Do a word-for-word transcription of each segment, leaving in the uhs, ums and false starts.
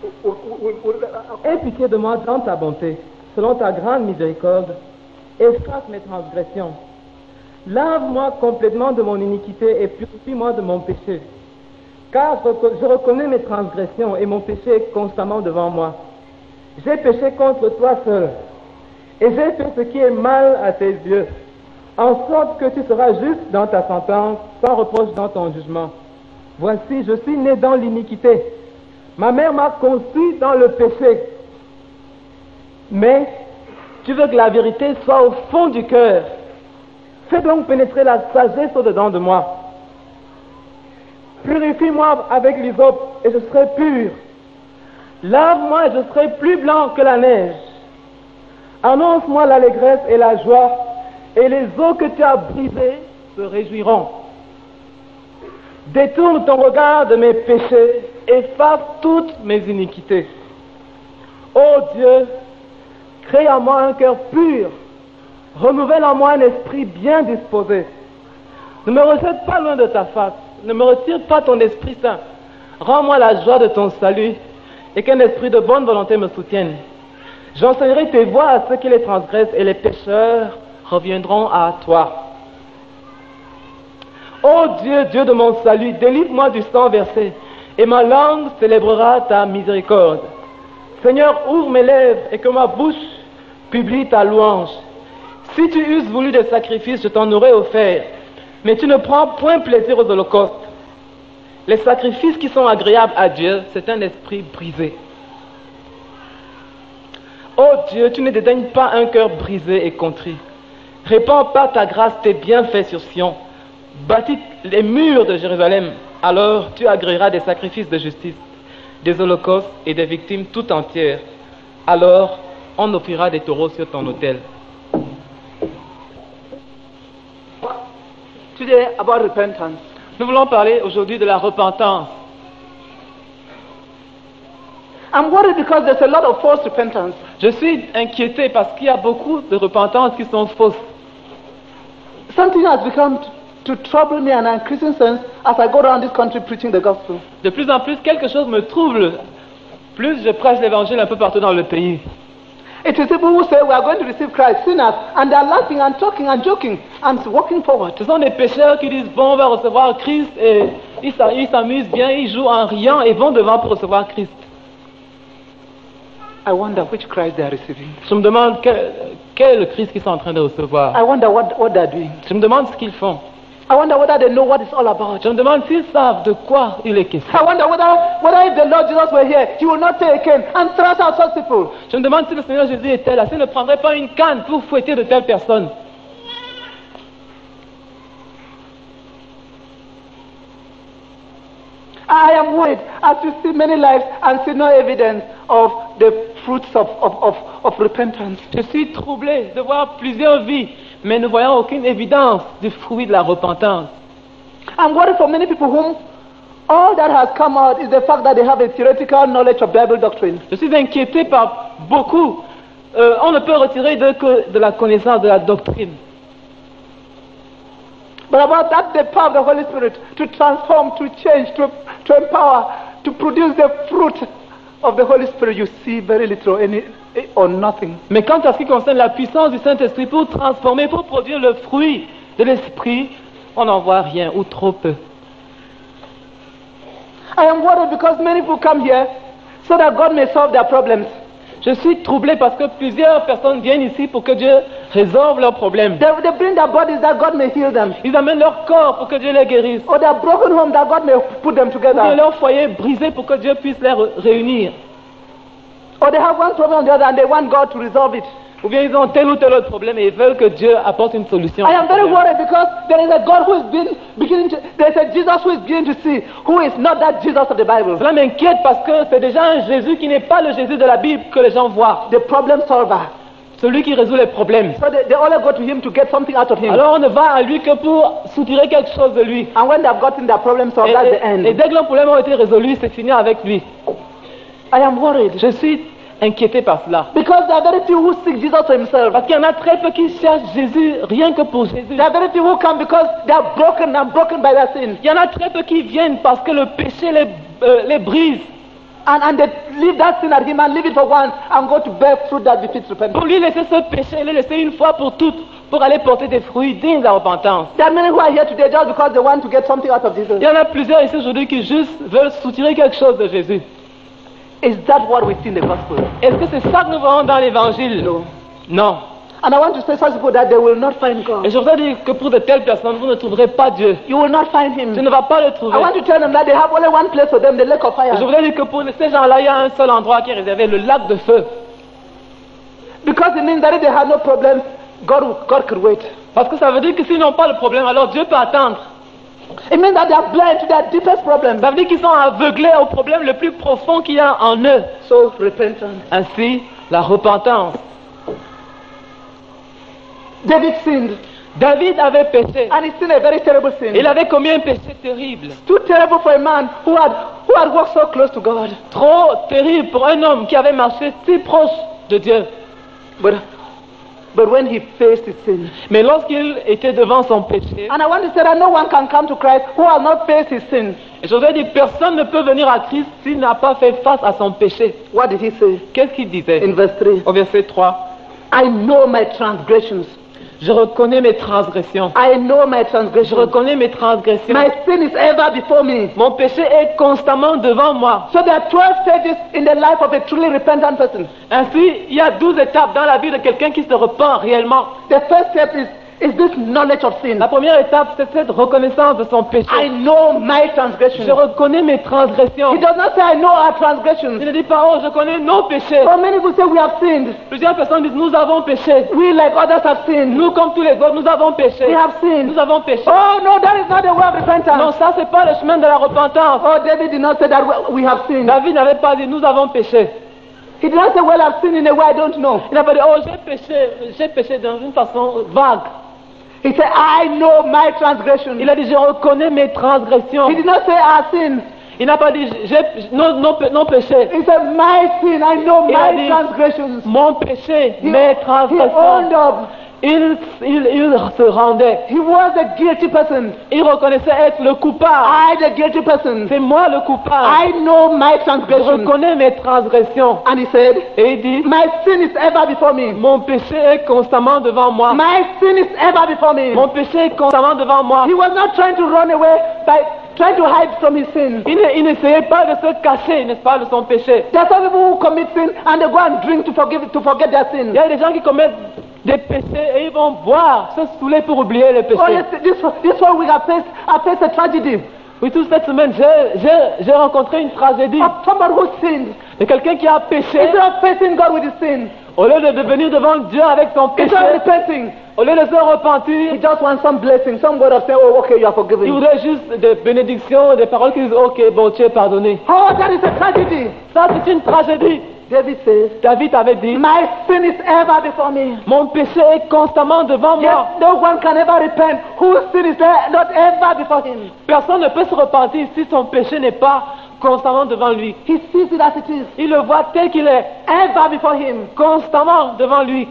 Aie pitié de moi dans ta bonté, selon ta grande miséricorde, efface mes transgressions. Lave-moi complètement de mon iniquité et purifie-moi de mon péché. Car je reconnais mes transgressions et mon péché est constamment devant moi. J'ai péché contre toi seul, et j'ai fait ce qui est mal à tes yeux, en sorte que tu seras juste dans ta sentence, sans reproche dans ton jugement. Voici, je suis né dans l'iniquité. Ma mère m'a conçu dans le péché. Mais tu veux que la vérité soit au fond du cœur. Fais donc pénétrer la sagesse au-dedans de moi. Purifie-moi avec l'hysope et je serai pur. Lave-moi et je serai plus blanc que la neige. Annonce-moi l'allégresse et la joie, et les eaux que tu as brisées se réjouiront. Détourne ton regard de mes péchés, efface toutes mes iniquités. Ô Dieu, crée en moi un cœur pur, renouvelle en moi un esprit bien disposé. Ne me rejette pas loin de ta face, ne me retire pas ton Esprit Saint. Rends-moi la joie de ton salut et qu'un esprit de bonne volonté me soutienne. J'enseignerai tes voies à ceux qui les transgressent et les pécheurs reviendront à toi. Ô Dieu, Dieu de mon salut, délivre-moi du sang versé et ma langue célébrera ta miséricorde. Seigneur, ouvre mes lèvres et que ma bouche publie ta louange. Si tu eusses voulu des sacrifices, je t'en aurais offert, mais tu ne prends point plaisir aux holocaustes. Les sacrifices qui sont agréables à Dieu, c'est un esprit brisé. Ô Dieu, tu ne dédaignes pas un cœur brisé et contrit. Répands par ta grâce tes bienfaits sur Sion. Bâtis les murs de Jérusalem, alors tu agréeras des sacrifices de justice, des holocaustes et des victimes tout entières. Alors on offrira des taureaux sur ton autel. Today about repentance. Nous voulons parler aujourd'hui de la repentance. I'm worried because there's a lot of false repentance. Je suis inquiété parce qu'il y a beaucoup de repentances qui sont fausses. Something has become to, to trouble me in an increasing sense as I go around this country preaching the gospel. De plus en plus, quelque chose me trouble. Plus je prêche l'évangile un peu partout dans le pays. It is people who say we are going to receive Christ, sinners, and they are laughing and talking and joking and walking forward. Ce sont des pécheurs qui disent bon, on va recevoir Christ et ils s'amusent bien, ils jouent en riant et vont devant pour recevoir Christ. I wonder which Christ they are receiving. Je me demande quel, quel est le Christ qu'ils sont en train de recevoir. I wonder what, what they are doing. Je me demande ce qu'ils font. I wonder whether they know what it's all about. Je me demande s'ils savent de quoi il est question. I wonder whether, whether if the Lord Jesus were here, he would not take a cane and thrust out such people. Je me demande si le Seigneur Jésus était là, s'il ne prendrait pas une canne pour fouetter de telles personnes. I am worried as you see many lives and see no evidence of the fruits of, of, of, of repentance. Je suis troublé de voir plusieurs vies, mais ne voyant aucune évidence du fruit de la repentance. I'm worried for many people whom all that has come out is the fact that they have a theoretical knowledge of Bible doctrine. Je suis inquiété par beaucoup. Euh, on ne peut retirer de, que de la connaissance de la doctrine. But about that, the power of the Holy Spirit to transform, to change, to, to empower, to produce the fruit of the Holy Spirit, you see very little any, or nothing. Mais quant à ce qui concerne la puissance du Saint-Esprit pour transformer, pour produire le fruit de l'Esprit, on n'en voit rien ou trop peu. I am worried because many people come here so that God may solve their problems. Je suis troublé parce que plusieurs personnes viennent ici pour que Dieu résolve leurs problèmes. They, they bring their bodies that God may heal them. Ils amènent leur corps pour que Dieu les guérisse. Or their broken home that God may put them Ou bien together. leur foyer brisé pour que Dieu puisse les réunir. Or they have one problem or the other and they want God to resolve it. Ou bien ils ont tel ou tel autre problème et ils veulent que Dieu apporte une solution. I am very worried because there is a God who is being, beginning to, there is a Jesus who is beginning to see who is not that Jesus of the Bible. Cela m'inquiète parce que c'est déjà un Jésus qui n'est pas le Jésus de la Bible que les gens voient. The problem solver. Celui qui résout les problèmes. So they, they only go to him to get something out of him. Alors on ne va à lui que pour soutirer quelque chose de lui. And when they have gotten their problem solved, Et, that's et, the end. et dès que leurs problèmes ont été résolus, c'est fini avec lui. I am worried. Je suis inquiété par cela. Because there are very few who seek Jesus for himself. Parce qu'il y en a très peu qui cherchent Jésus rien que pour Jésus. There are very few who come because they are broken and broken by their sin. Il y en a très peu qui viennent parce que le péché les, euh, les brise. And, and they leave that sin at him and leave it for once and go to bear fruit that befits repentance. Pour lui laisser ce péché, le laisser une fois pour toutes, pour aller porter des fruits dignes de la repentance. There are many who are here today just because they want to get something out of Jesus. Il y en a plusieurs ici aujourd'hui qui juste veulent soutirer quelque chose de Jésus. Is that what we see in the gospel? Est-ce que c'est ça que nous voyons dans l'évangile? No. Non. And I want to say such people that they will not find God. Et je voudrais dire que pour de telles personnes, vous ne trouverez pas Dieu. You will not find him. Tu ne vas pas le trouver. I want to tell them that they have only one place for them, the lake of fire. Et je voudrais dire que pour ces gens-là, il y a un seul endroit qui est réservé, le lac de feu. Because it means that if they have no problem, God, God could wait. Parce que ça veut dire que s'ils n'ont pas le problème, alors Dieu peut attendre. It means that they are blind to their deepest problem. Ça veut dire qu'ils sont aveuglés au problème le plus profond qu'il y a en eux. So repentance. Ainsi, la repentance. David sinned. David avait péché. And he sinned a very terrible sin. Il avait commis un péché terrible. Too terrible for a man who had, who had walked so close to God. Trop terrible pour un homme qui avait marché si proche de Dieu. But, but when he faced his sin. Mais lorsqu'il était devant son péché, And I want to say that no one can come to Christ who has not faced his sin. et je voudrais dire, personne ne peut venir à Christ s'il n'a pas fait face à son péché. What did he say? Qu'est-ce qu'il disait In verse three. au verset trois? I know my transgressions. Je reconnais mes transgressions. I know my Je transgressions. reconnais mes transgressions. My sin is ever before me. Mon péché est constamment devant moi. So there are twelve stages in the life of a truly repentant person. Ainsi, il y a douze étapes dans la vie de quelqu'un qui se repent réellement. The first step is, is this knowledge of sin. La première étape, c'est cette reconnaissance de son péché. I know my transgressions. Je reconnais mes transgressions. He does not say I know our Il transgressions. ne dit pas, oh, je connais nos péchés. So many people say we have sinned. Plusieurs personnes disent, nous avons péché. We like others have sinned. Nous, comme tous les autres, nous avons péché. We have sinned. Nous avons péché. Oh no, that is not the way of Non, repentance. ça, c'est pas le chemin de la repentance. Oh, David did not say that we we have sinned. David n'avait pas dit, nous avons péché. He did not say, well, I've sinned in a way I don't know. Il n'a pas dit, oh, j'ai péché, j'ai péché dans une façon vague. He said, I know my transgressions. Il a dit, je reconnais mes transgressions. He did not say our sin. Il n'a pas dit, j'ai non, non, non péché. He said, my sin, I know Il a my dit, transgressions. mon péché, He, mes he transgressions. owned up. Il, il, il se rendait. He was a guilty person. Il reconnaissait être le coupable. I, the guilty person. C'est moi le coupable. I know my Je transgressions. reconnais mes transgressions. And he said, Et il dit, my sin is ever before me. mon péché est constamment devant moi. My sin is ever before me. Mon péché est constamment devant moi. He was not trying to run away by trying to hide from his sin. Il ne- il n'essayait pas de se cacher, n'est-ce pas, de son péché. There are some people who commit sin and they go and drink to forgive to forget their sin. Il y a des gens qui commettent des péchés et ils vont boire, se saouler pour oublier les péchés. Oh yes, this this one we have faced I faced a tragedy Oui, toute cette semaine, j'ai- j'ai j'ai rencontré une tragédie of somebody who sinned. de quelqu'un qui a péché. Instead of facing God with his sin, Au lieu de venir devant Dieu avec son péché, instead of repenting, au lieu de se repentir, he just wants some blessing, some word of saying, oh okay, you are il forgiven. voudrait juste des bénédictions, des paroles qui disent, ok, bon, tu es pardonné. Oh, that is a tragedy. Ça, c'est une tragédie. David says, David avait dit, my sin is ever before me. mon péché est constamment devant moi. Yet no one can ever repent whose sin is there, not ever before him. Personne ne peut se repentir si son péché n'est pas constamment devant lui. He sees it as it is, Il le voit tel qu'il est, ever before him. constamment devant lui.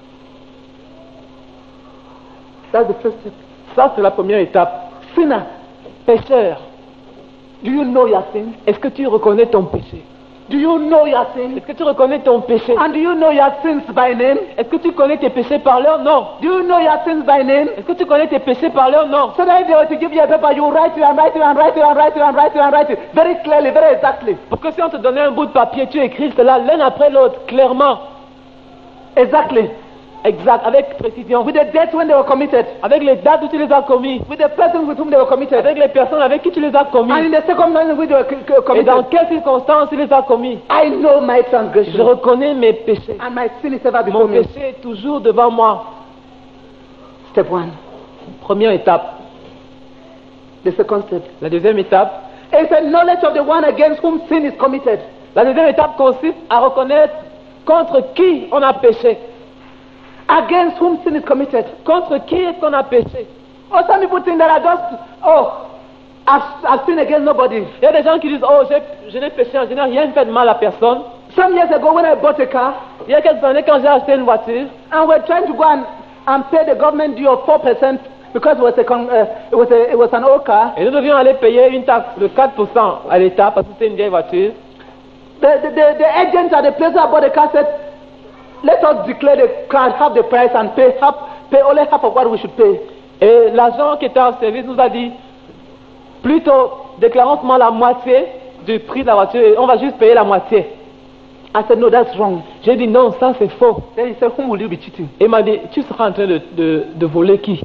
That's the first step. Ça, c'est la première étape. Sinner, Pécheur, do you know your sin? est-ce que tu reconnais ton péché? Do you know your sin? Est-ce que tu reconnais ton péché? And do you know your sins by name? Est-ce que tu connais tes péchés par leur nom? Do you know your sins by name? Est-ce que tu connais tes péchés par leur nom? So that if they were to give you a paper, you write it and write it and write it and write it and write it and write it very clearly, very exactly. Pour que si on te donnait un bout de papier, tu écris cela l'un après l'autre, clairement, Exactly. exact, avec précision, With the dates when they were committed, avec les dates où tu les as commis, with the persons with whom they were committed, avec les personnes avec qui tu les as commis, and in the circumstances in which they were co- co- et dans committed. quelles circonstances tu les as commis. I know my Je transgression, reconnais mes péchés. and my sin is ever Mon before me. péché est toujours devant moi. Step one. Première étape. The second step. La deuxième étape. It's a knowledge of the one against whom sin is committed. La deuxième étape consiste à reconnaître contre qui on a péché. Against whom sin is committed. Contre qui est-ce qu'on a péché? Oh, some people think that I just, oh, I've, I've sinned against nobody. Il y a des gens qui disent, oh, j'ai- je n'ai péché, je n'ai rien fait de mal à personne. Some years ago when I bought a car, Il y a quelques années, quand j'ai acheté une voiture, and we're trying to go and, and pay the government due of four percent because it was, a, con- uh, it, was a, it was an old car. et nous devions aller payer une taxe de quatre pour cent à l'État parce que c'était une vieille voiture. The, the, the, the agent at the place where I bought the car said, let us declare the car, half the price and pay half, pay only half of what we should pay. Et l'agent qui était au service nous a dit, plutôt déclarons seulement la moitié du prix de la voiture et on va juste payer la moitié. I said, no, that's wrong. J'ai dit non, ça c'est faux. Then he said, whom will you be cheating? Et il m'a dit, tu seras en train de, de, de voler qui?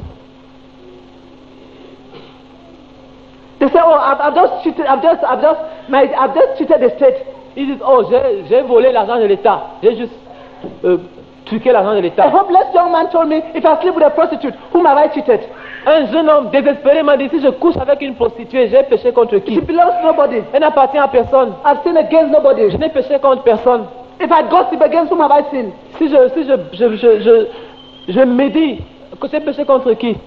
They said, oh, I've, I've just cheated, I've just, I've just, my, I've just cheated the state. Ils disent, oh, j'ai volé l'argent de l'État. J'ai juste euh, truqué l'argent de A l'État. hopeless young man told me, if I sleep with a prostitute, whom have I cheated? Un jeune homme désespéré m'a dit, si je couche avec une prostituée, j'ai péché contre qui? She belongs to nobody. Elle n'appartient à personne. I've sinned against nobody. Je n'ai péché contre personne. If I gossip against whom have I sinned? Si je, si je, je, je, je, je me dis que j'ai péché contre qui?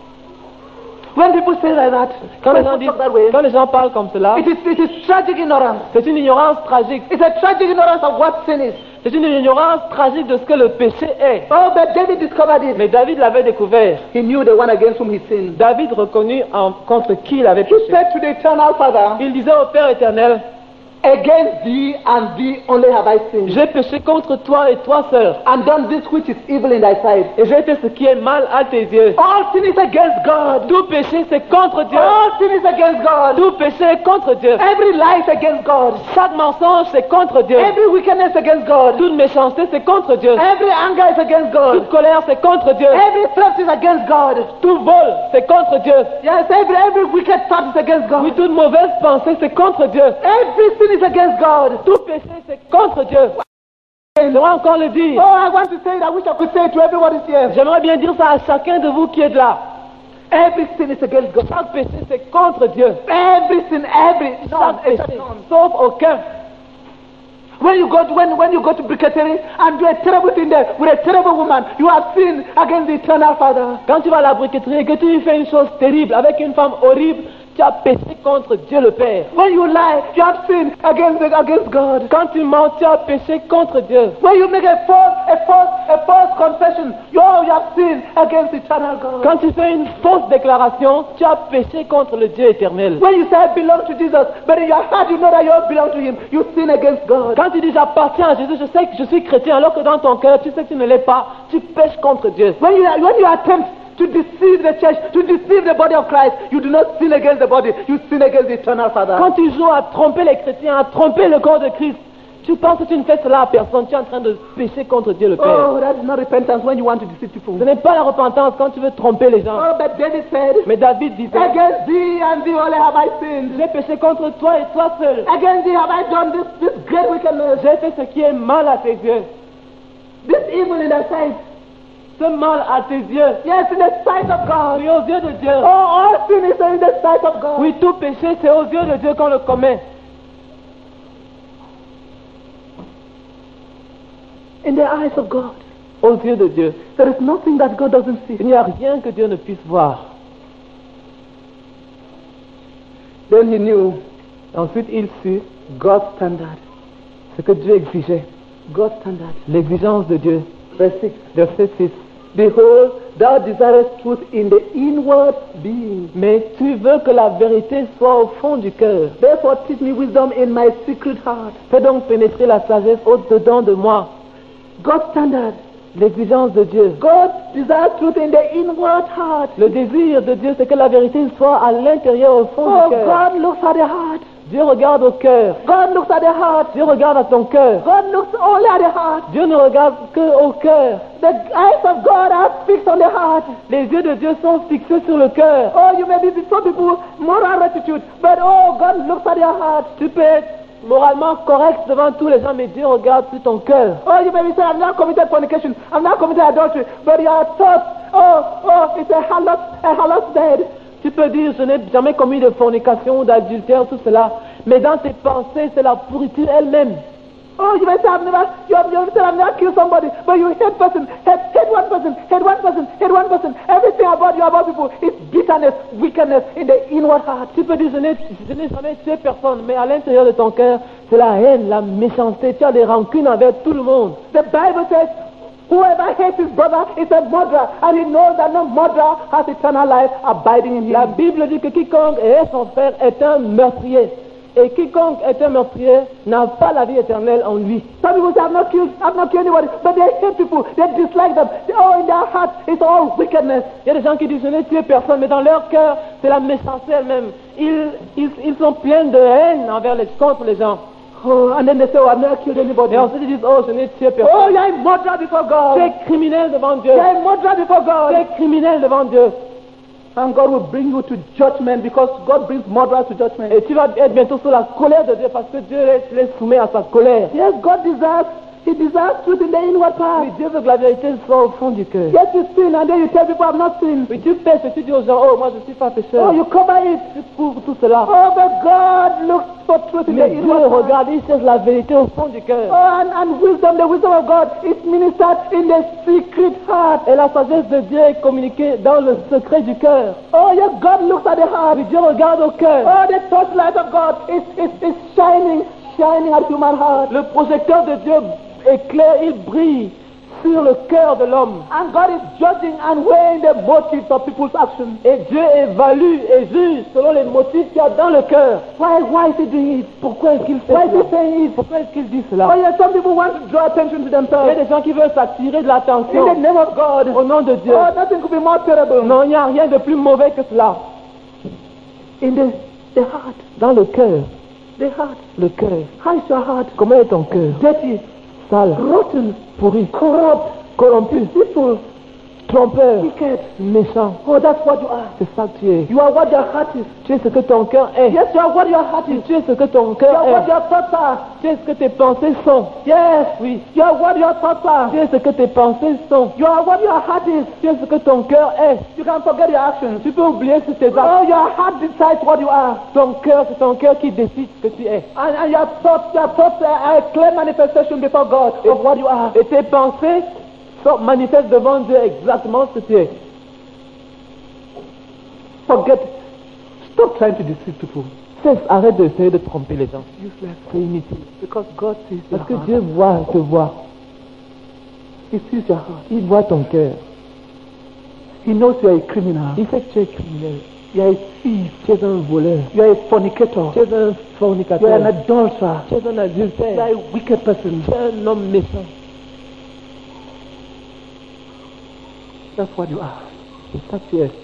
When people say like that, Quand les, when gens people disent, talk that way, quand les gens parlent comme cela, it is, it is tragic ignorance. c'est une ignorance tragique. It's a tragic ignorance of what sin is. C'est une ignorance tragique de ce que le péché est. Oh, but David discovered it. Mais David l'avait découvert. He knew the one against whom he sinned. David reconnut en, contre qui il avait He péché. said to the eternal Father, Il disait au Père éternel, against thee and thee only have I sinned, j'ai péché contre toi et toi seul. and done this which is evil in thy sight. Et j'ai fait ce qui est mal à tes yeux. All sin is against God. Tout péché c'est contre Dieu. All sin is against God. Tout péché est contre Dieu. Every lie is against God. Chaque mensonge c'est contre Dieu. Every wickedness against God. Toute méchanceté c'est contre Dieu. Every anger is against God. Toute colère c'est contre Dieu. Every theft is against God. Tout vol c'est contre Dieu. Yes, every every wicked thought is against Oui, God. toute mauvaise pensée c'est contre Dieu. Every sin is against God. Tout péché c'est contre Dieu. J'aimerais encore le Oh, dire. I want to say it. I wish I could say it to everybody here. J'aimerais bien dire ça à chacun de vous qui est là. Every sin is against God. Chaque péché c'est contre Dieu. Every sin, every none, Chaque péché, except none. sauf aucun. When you go to, when when you go to Bricketerie and do a terrible thing there with a terrible woman, you have sinned against the eternal Father. Quand tu vas à la briqueterie et que tu fais une chose terrible avec une femme horrible, tu as péché contre Dieu le Père. When you lie, you have sinned against the, against God. Quand tu mens, tu as péché contre Dieu. When you make a false a false a false confession, you, you have sinned against eternal God. Quand tu fais une fausse déclaration, tu as péché contre le Dieu éternel. When you say I belong to Jesus, but in your heart you know that you don't belong to Him, you sin against God. Quand tu dis j'appartiens à Jésus, je sais que je suis chrétien, alors que dans ton cœur tu sais que tu ne l'es pas, tu pèches contre Dieu. When you when you attempt to deceive the church, to deceive the body of Christ, you do not sin against the body, you sin against the eternal Father. Quand tu joues à tromper les chrétiens, à tromper le corps de Christ, tu penses que tu ne fais cela à personne, tu es en train de pécher contre Dieu le Père. Oh, that is not repentance when you want to deceive people. Ce n'est pas la repentance quand tu veux tromper les gens. Oh, but David said, Mais David disait, against thee and thee only have I sinned. j'ai péché contre toi et toi seul. Against thee have I done this, this great wickedness, J'ai fait ce qui est mal à tes yeux. this evil in thy sight. Ce mal à tes yeux. Yes, in the sight of God. Oui, aux yeux de Dieu. Oh, all sin is in the sight of God. Oui, tout péché, c'est aux yeux de Dieu qu'on le commet. In the eyes of God. Aux yeux de Dieu. There is nothing that God doesn't see. Il n'y a rien que Dieu ne puisse voir. Then he knew Ensuite, il sut God's standard. ce que Dieu exigeait. God's standard. L'exigence de Dieu. Verse six. Verset six. Behold, thou desirest truth in the inward being. Mais tu veux que la vérité soit au fond du cœur. Therefore teach me wisdom in my secret heart. Fais donc pénétrer la sagesse au-dedans de moi. God's standard. L'exigence de Dieu. God desires truth in the inward heart. Le désir de Dieu, c'est que la vérité soit à l'intérieur, au fond Oh, du cœur. God looks at the heart. Dieu regarde au cœur. God looks at the heart. Dieu regarde à ton cœur. God looks only at the heart. Dieu ne regarde que au cœur. The eyes of God are fixed on the heart. Les yeux de Dieu sont fixés sur le cœur. Oh, you may be some people moral rectitude, but oh, God looks at your heart. Tu peux être moralement correct devant tous les gens, mais Dieu regarde sur ton cœur. Oh, you may be saying, I'm not committed fornication, I'm not committed adultery, but your thoughts, oh, oh, it's a harlot, a harlot's bed. Tu peux dire, je n'ai jamais commis de fornication ou d'adultère, tout cela, mais dans tes pensées, c'est la pourriture elle-même. Oh, you may say, I've never, you have, you have said, I've never killed somebody, but you hate person, hate, hate one person, hate one person, hate one person. Everything about you, about people, is bitterness, wickedness in the inward heart. Tu peux dire, je n'ai, je n'ai jamais tué personne, mais à l'intérieur de ton cœur, c'est la haine, la méchanceté, tu as des rancunes envers tout le monde. The Bible says, whoever hates his brother is a murderer, and he knows that no murderer has eternal life abiding in him. La Bible dit que quiconque hait son frère est un meurtrier. Et quiconque est un meurtrier n'a pas la vie éternelle en lui. Some people say, I've not killed, I've not killed anybody, but they hate people, they dislike them. They, oh, in their heart, it's all wickedness. Il y a des gens qui disent je n'ai tué personne, mais dans leur cœur, c'est la méchanceté elle-même. Ils, ils, ils sont pleins de haine envers les, contre les gens. Oh, and then they say, oh, I've never killed anybody. Et ensuite ils disent oh, je n'ai tué personne. Oh, you're a murderer before God. Tu es criminel devant Dieu. You're a murderer before God. Tu es criminel devant Dieu. And God will bring you to judgment because God brings murderers to judgment. Et tu vas être bientôt sous la colère de Dieu parce que Dieu les, les soumet à sa colère. Yes, God desires, He desires truth in the inward part. Oui, Dieu veut que la vérité soit au fond du cœur. Yes, you sin and then you tell people I've not sinned. Oui, tu pèches et tu dis aux gens, oh, moi je suis pas pécheur. Oh, you cover it. Tu couvres tout cela. Oh, but God looks for truth in Mais the Dieu inward part. regarde, il cherche la vérité au fond du cœur. Oh, and, and wisdom, the wisdom of God is ministered in the secret heart. Et la sagesse de Dieu est communiquée dans le secret du cœur. Oh, yes, God looks at the heart. Oui, Dieu regarde au cœur. Oh, the torchlight of God is, is, is shining, shining at human heart. Le projecteur de Dieu éclaire, il brille sur le cœur de l'homme. And God is judging and weighing the motives of people's actions. Et Dieu évalue et juge selon les motifs qu'il y a dans le cœur. Why, why is he doing it? Pourquoi est-ce qu'il fait Why is cela? he saying it? Pourquoi est-ce qu'il dit Oh, cela? yes, some people want to draw attention to Il y a themselves. des gens qui veulent s'attirer de In l'attention the name of God. au nom de Dieu. Oh, nothing could be more terrible. Non, il n'y a rien de plus mauvais que cela. In the, the heart. Dans le cœur, The heart. le cœur. How is your heart? Comment est ton cœur? Dirty, Sale, rotten, pourri, corrupt, corrompu, deceitful, trompeur, wicked. méchant. Oh, that's what you are. C'est ça que tu es. You are what your heart is. Tu es ce que ton cœur est. Yes, you are what your heart is. Tu es ce que ton You cœur are what est. your thoughts are. Tu es ce que tes pensées sont. Yes. Oui. You are what your thoughts are. Tu es ce que tes pensées sont. You are what your heart is. Tu es ce que ton cœur est. You can forget your actions. Tu peux oublier sur tes actes. Oh, your heart decides what you are. Ton cœur, c'est ton cœur qui décide ce que tu es. And, and your thoughts, your thoughts are a clear manifestation before God of what you are. Et tes pensées sont, manifestent devant Dieu exactement ce que tu es. Forget it. Stop trying to deceive people. Cesse, arrête d'essayer de tromper les gens. Useless. C'est inutile. Because God sees your Parce que heart. Dieu voit, te voit. He sees your heart. Il voit ton cœur. He knows you are a criminal. Il sait que tu es criminel. You are a thief. Tu es un voleur. You are a fornicator. Tu es un You are an fornicateur. adulterer. Tu es un You are adultère. a wicked person. Tu es un homme méchant. That's what you are. C'est ça que tu es.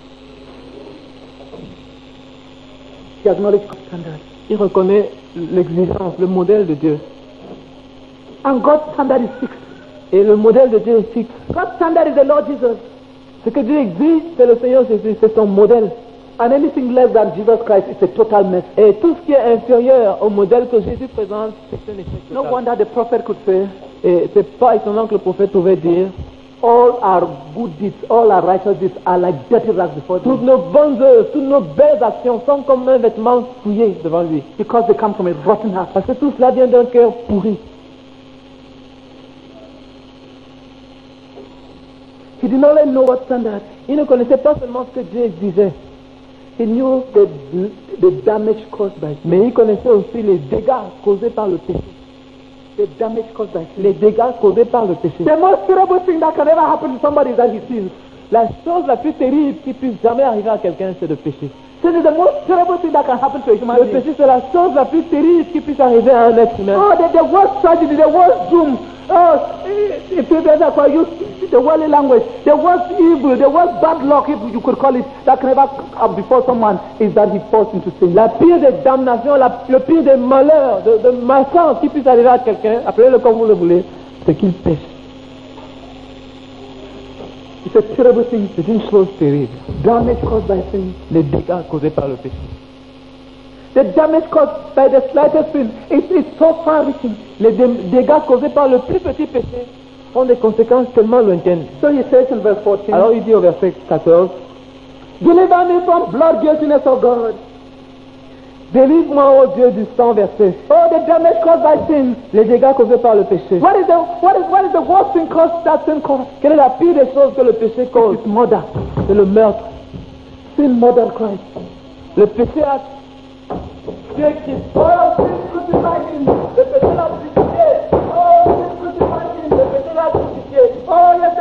He acknowledges God's standard. Il reconnaît l'exigence, le modèle de Dieu. And God's standard is fixed. Et le modèle de Dieu est fixe. God's standard is the Lord Jesus. Ce que Dieu exige, c'est le Seigneur Jésus, c'est son modèle. And anything less than Jesus Christ is a total mess. Et tout ce qui est inférieur au modèle que Jésus présente, c'est un échec No total. wonder the prophet could say, Et c'est pas étonnant que le prophète pouvait dire, all our good deeds, all our righteous deeds are like dirty rags before toutes him. nos bonnes œuvres, toutes nos belles actions sont comme un vêtement souillé devant lui. Because they come from a rotten heart. Parce que tout cela vient d'un cœur pourri. He did not only know what standard, Il ne connaissait pas seulement ce que Dieu exigeait, he knew the, the damage caused by sin. mais il connaissait aussi les dégâts causés par le péché. The damage caused by sin. Les dégâts causés par le péché. The most terrible thing that can ever happen to somebody is that he sins. La chose la plus terrible qui puisse jamais arriver à quelqu'un, c'est de pécher. Sin is the most terrible thing that can happen to a human Le being. péché, c'est la chose la plus terrible qui puisse arriver à un être humain. Oh, the, the worst tragedy, the worst doom. Oh, if you ever use the worldly language, the worst evil, the worst bad luck, if you could call it, that can ever come before someone is that he falls into sin. La pire des damnations, la- le pire des malheurs, de, de malchance qui puisse arriver à quelqu'un, appelez-le comme vous le voulez, c'est qu'il pêche. It's a terrible thing. C'est une chose terrible. Damage caused by sin. Les dégâts causés par le péché. The damage caused by the slightest sin is, is so far-reaching. Les dé- dégâts causés par le plus petit péché ont des conséquences tellement lointaines. So he says in verse fourteen, Alors il dit au verset quatorze, deliver me from blood guiltiness of God. délivre-moi, ô Dieu, du sang versé. Oh, the damage caused by sin. Les dégâts causés par le péché. What is the what is what is the worst thing caused that sin caused? Quelle est la pire des choses que le péché cause? It's murder. C'est le meurtre. Sin murdered Christ. Le péché a tué Christ. Oh, sin crucified him. Le péché l'a crucifié. Oh, sin crucified him. Le péché l'a crucifié. Oh, yes, every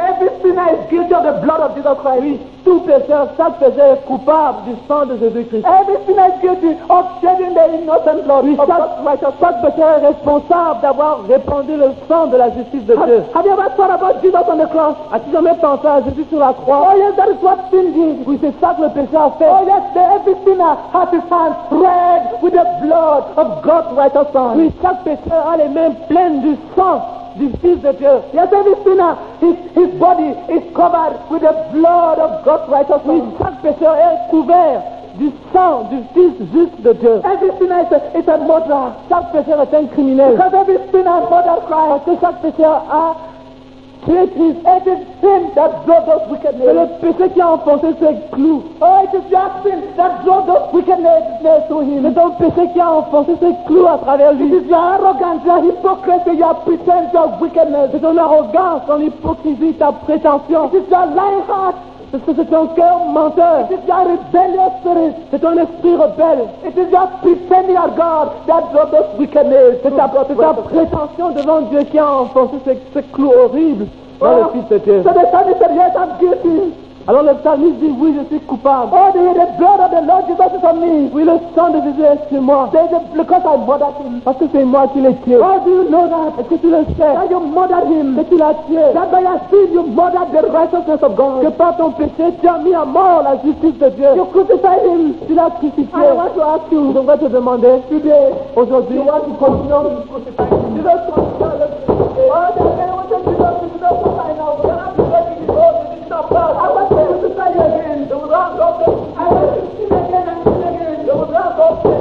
sinner is guilty of the blood of Jesus Christ. Oui, tout pécheur, chaque pécheur est coupable du sang de Jésus-Christ. Every sinner is guilty of shedding the innocent blood Oui, of chaque, God's righteous. chaque pécheur est responsable d'avoir répandu le sang de la justice de Dieu. Have, have you ever thought about Jesus on the cross? As-tu jamais pensé à Jésus sur la croix? Oh yes, that is what sin did. Oui, c'est ça que le pécheur a fait. Oh yes, the, every sinner has his hands red with the blood of God's righteous Son. Oui, chaque pécheur a les mains pleines du sang du Fils de Dieu. Yes, every sinner, his, his body is covered with the blood of God's righteous Oui, Son. chaque pécheur est couvert du sang du Fils juste de Dieu. Every sinner is a, is a murderer. Chaque pécheur est un criminel. Because every sinner murdered Christ. Parce que chaque pécheur a tué Christ. It is sin that drove those wicked C'est le nails. péché qui a enfoncé ses clous. Oh, it is your sin that drove those wicked nails nails to him. C'est ton péché qui a enfoncé ses clous à travers It lui. is your arrogance, your hypocrisy, your pretense, your wickedness. C'est ton arrogance, ton hypocrisie, ta prétention. It is your lying heart. C'est c'est ton cœur menteur. It is your rebellious spirit. C'est ton esprit rebelle. It is your pretending at God that drove those wicked nails. C'est ta, c'est ta prétention devant Dieu qui a enfoncé ces, ces clous horribles dans le Fils de Dieu. So the psalmist said, yes, I'm guilty. Alors le psalmiste dit, oui, je suis coupable. Oh, the, the blood of the Lord Jesus is on me. Oui, le sang de Jésus est sur moi. There's a, because I murdered him. Parce que c'est moi qui l'ai tué. Oh, do you know that? Est-ce que tu le sais? That you murdered him. Que tu l'as tué. That by your sin you murdered the righteousness of God. Que par ton péché, tu as mis à mort la justice de Dieu. You crucified him. Tu l'as crucifié. I want to ask you, Je devrais te demander, today, aujourd'hui, you want to continue to crucify him? tu veux continuer à le crucifier. Oh, the man wants to do that. You don't crucify now. You cannot be ready to go. This is not bad. I want to crucify you again. They will not go there. I want to sin again and sin again. They will not go there.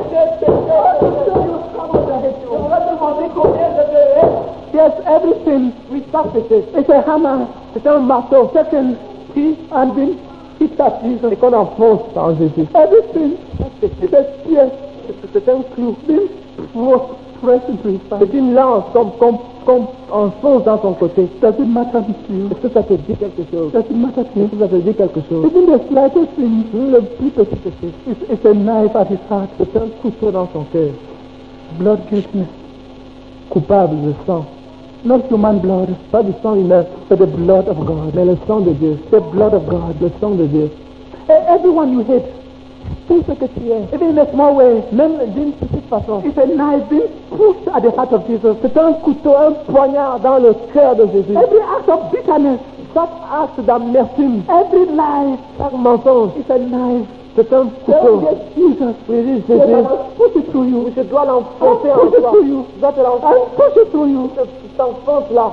Yes, everything we surfaces. It's a hammer. C'est un marteau. Second, he and been hit at Jesus. C'est qu'on enfonce en Jésus. Everything. C'est un piège. C'est un clou. Being pressed into his side. C'est une lance qu'on qu'on qu'on enfonce dans son côté. Does it matter to you? Est-ce que ça te dit quelque chose? Does it matter to you? Est-ce que ça te dit quelque chose? Even the slightest thing, Le plus petit péché, it's, it's a knife at his heart. c'est un couteau dans son cœur. Blood guiltiness. Coupable de sang. Not human blood, Pas du sang humain, but the blood of God. mais le sang de Dieu. The blood of God. Le sang de Dieu. E- Everyone you hate, Tout ce que tu es, even in a small way, même d'une petite façon, it's a knife being pushed at the heart of Jesus. c'est un couteau, un poignard dans le cœur de Jésus. Every act of bitterness, Chaque acte d'amertume, every lie, chaque mensonge, it's a knife. c'est un Don't couteau. get Jesus. Oui, Yes, I Jésus, must push it through you. je dois l'enfoncer I en push it toi. through you. Je dois te I l'enfoncer. push it through you. Je t'enfonce là.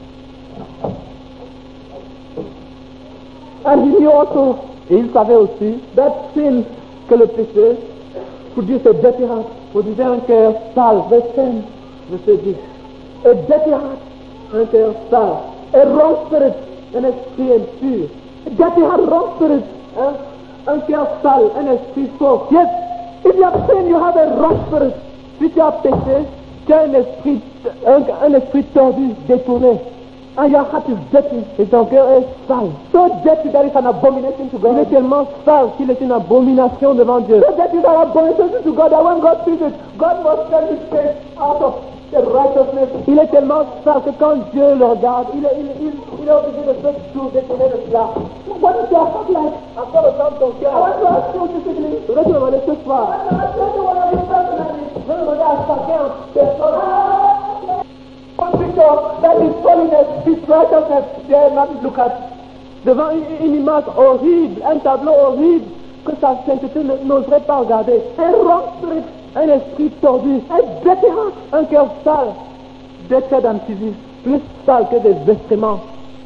And he knew also Et il savait aussi that sin que le péché produces a dirty heart. produisait un cœur sale. Verse ten. Verset dix. A dirty heart, Un cœur sale. a wrong spirit. Un esprit impur. A dirty heart, wrong spirit. Un, un cœur sale. Un esprit faux. Yes, if you have sinned, you have a wrong spirit. Si tu as péché, tu as un esprit, un, un esprit tordu, détourné. And your heart is dirty. Et ton cœur est sale. So dirty that it's an abomination to Il est God. tellement sale qu'il est une abomination devant Dieu. So dirty that abomination to God that when God sees it, God must turn his face out of the righteousness. Il est tellement sale que quand Dieu le regarde, il est, il, il, il est obligé de se tout détourner de cela. What is your heart like? À quoi ressemble ton I cœur? want to ask you this evening. Je vais te demander ce soir. I want to ask you one of you personally. Je vais demander à chacun personne. One picture that is holiness, his righteousness, dare not look at. Devant une, une image horrible, un tableau horrible, que sa sainteté ne- n'oserait pas regarder. A wrong spirit, Un esprit tordu, a dirty heart, un cœur sale, dirtier than physics. plus sale que des excréments.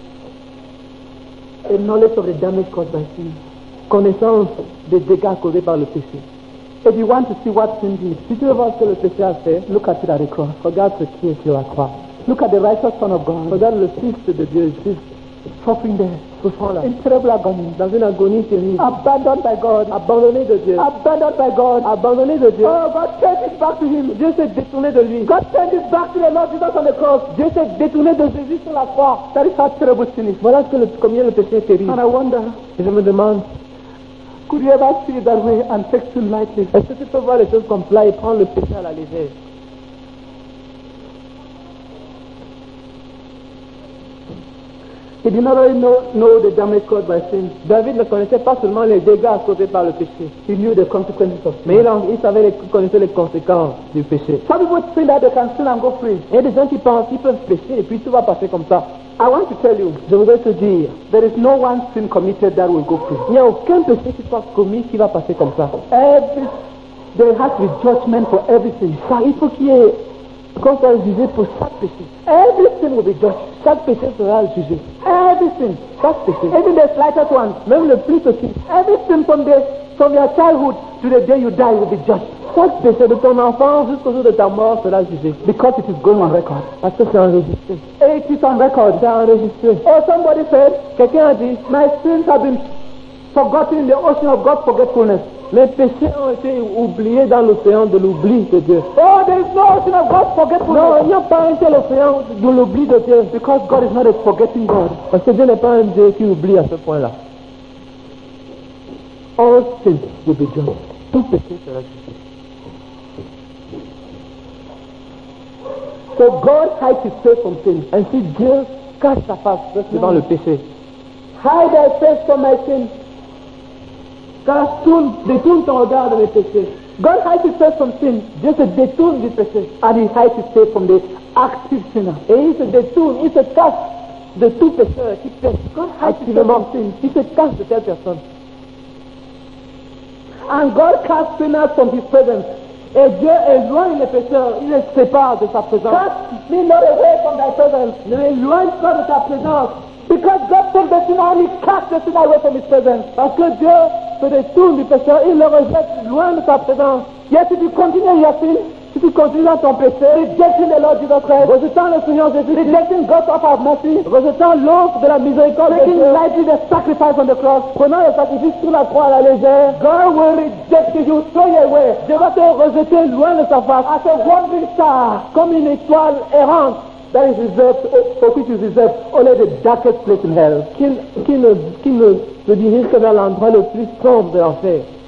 A knowledge of the damage caused by sin. Connaissance des dégâts causés par le péché. If you want to see what sin did, Si tu veux voir ce que le péché a fait, look at it at the cross. regarde ce qui est sur la croix. Look at the righteous Son of God Regarde le Fils de Dieu, Jésus, suffering there souffrant là, in terrible agony, dans une agonie terrible, abandoned by God, abandonné de Dieu, abandoned by God. abandonné de Dieu. Oh, God turned his back to him. Dieu s'est détourné de lui. God turned his back to the Lord Jesus on the cross. Dieu s'est détourné de Jésus sur la croix. That is how terrible sin is. Voilà ce que le, combien le péché est terrible. And I wonder, Et je me demande, could you ever see it that way and take sin lightly? est-ce que tu peux voir les choses comme cela et prendre le péché à la légère? He did not only know, know the damage caused by sin. David ne connaissait pas seulement les dégâts causés par le péché, He knew the consequences of mais sin. il, en- il savait les, connaissait les conséquences du péché. Some people think that they can sin and go free. Il y a des gens qui pensent qu'ils peuvent pécher et puis tout va passer comme ça. I want to tell you, Je voudrais te dire, there is no one sin committed that will go free. il n'y a aucun péché qui soit commis qui va passer comme ça. Every, there has to be judgment for everything. Ça, il faut qu'il y ait, qu'on soit jugé pour chaque péché. Every sin will be judged. Chaque péché sera jugé. Every sin. Chaque péché. Even the slightest one. Même le plus petit. Every sin from, the, from your childhood to the day you die will be judged. Chaque péché de ton enfance jusqu'au jour de ta mort sera jugé. Because it is going on record. Parce que c'est enregistré. It is on record. C'est enregistré. Or somebody said, Quelqu'un a dit, my sins have been forgotten in the ocean of God's forgetfulness. mes péchés ont été oubliés dans l'océan de l'oubli de Dieu. Oh, there is no ocean of God's forgetfulness. Non, il n'y a pas un tel océan de l'oubli de Dieu. Because God is not a forgetting God. Parce que Dieu n'est pas un Dieu qui oublie à ce point-là. All sins will be judged. Tout péché sera jugé. So God hides his face from sin. Ainsi, Dieu cache sa face devant le péché. Hide thy face from my sin. Cache, tourne, détourne ton regard de mes péchés. God hides his face from sin. Dieu se détourne du péché. And he hides his face from the active sinner. Et il se détourne, il se cache de tout pécheur qui pêche activement. Il se cache de telle personne. And God casts sinners from his presence. Et Dieu éloigne les pécheurs, il les sépare de sa présence. Cast me not away from thy presence. Ne m'éloigne pas de ta présence. Because God took the sinner and he cast the sinner away from his presence. Parce que Dieu se détourne du pécheur, il le rejette loin de sa présence. Yet if you continue your sin, Si tu continues dans ton péché, rejecting the Lord Jesus Christ, rejetant le Seigneur Jésus, rejecting God's offer of mercy, rejetant l'offre de la miséricorde de taking Dieu, lightly the sacrifice on the cross, prenant le sacrifice sur la croix à la légère, God will reject you, throw you away Dieu va te rejeter loin de sa face, as a wandering star comme une étoile errante that is reserved, for which is reserved only the darkest place in hell. qui, qui ne, qui ne se dirige que vers l'endroit le plus sombre de l'enfer.